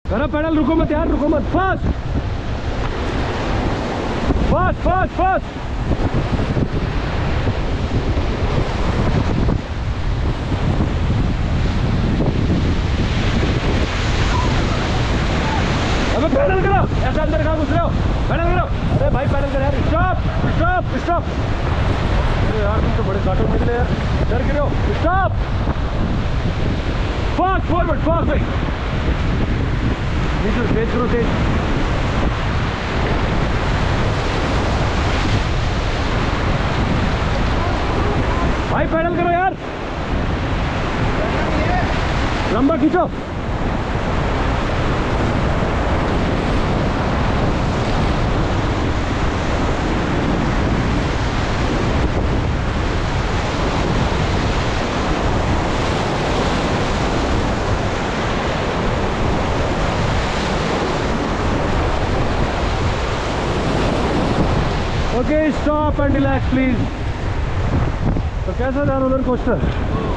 करो पैडल, रुको मत यार, रुको मत, फास्ट फास्ट फास्ट फास्ट। अबे पैडल करो, ऐसा अंदर कहाँ घुस रहे हो, पैडल करो। अरे भाई पैडल कर यार, स्टॉप स्टॉप स्टॉप। अरे यार तुम तो बड़े कार्टून निकले यार, डर गिरे हो, स्टॉप, फास्ट फॉरवर्ड फास्ट भाई, नीचे तेज करो तेज। भाई पैडल करो यार, लंबा खींचो। Okay, stop and relax please। तो कैसा था रोलर कोस्टर?